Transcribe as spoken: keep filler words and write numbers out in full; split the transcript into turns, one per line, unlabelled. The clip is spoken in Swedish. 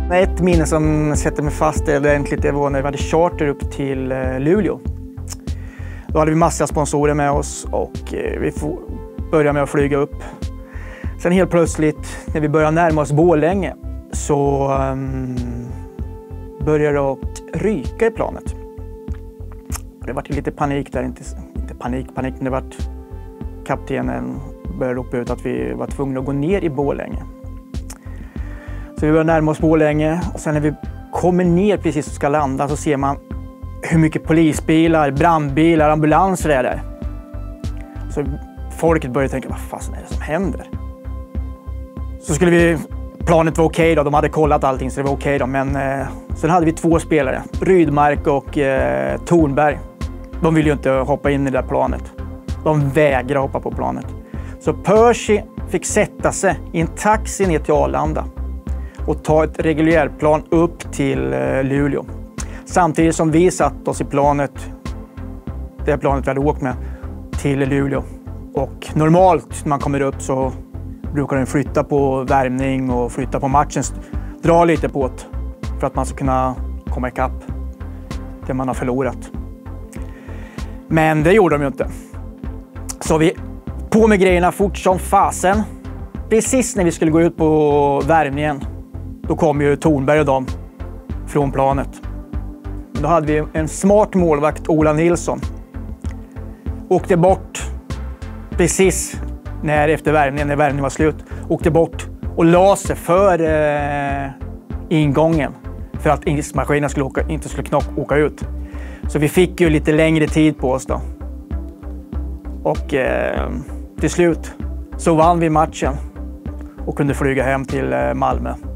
Ett minne som sätter mig fast ordentligt det var när vi hade charter upp till Luleå. Då hade vi massa sponsorer med oss och vi började med att flyga upp. Sen helt plötsligt när vi började närma oss Borlänge så um, började det att ryka i planet. Det var lite panik där, inte, inte panik, panik, men det var kaptenen började ropa ut att vi var tvungna att gå ner i Borlänge. Så vi börjar närma oss Borlänge och sen när vi kommer ner precis och ska landa så ser man hur mycket polisbilar, brandbilar, ambulanser är där. Så folket börjar tänka, vad fasen är det som händer? Så skulle vi, planet var okej då, de hade kollat allting så det var okej då. Men eh, sen hade vi två spelare, Rydmark och eh, Tornberg. De ville ju inte hoppa in i det där planet. De vägrade hoppa på planet. Så Percy fick sätta sig i en taxi ner till Arlanda och ta ett reguljärplan upp till eh, Luleå. Samtidigt som vi satt oss i planet, det planet vi hade åkt med, till Luleå. Och normalt när man kommer upp så brukar den flytta på värmning och flytta på matchen, dra lite på det för att man ska kunna komma ikapp det man har förlorat. Men det gjorde de ju inte. Så vi på med grejerna fort som fasen. Precis när vi skulle gå ut på värmningen, då kom ju Tornberg och dem från planet. Då hade vi en smart målvakt, Ola Nilsson. Åkte bort precis när efter värmningen, när värmningen var slut. Åkte bort och la sig för eh, ingången. För att ismaskinen skulle åka, inte skulle knock, åka ut. Så vi fick ju lite längre tid på oss då. Och eh, till slut så vann vi matchen. Och kunde flyga hem till eh, Malmö.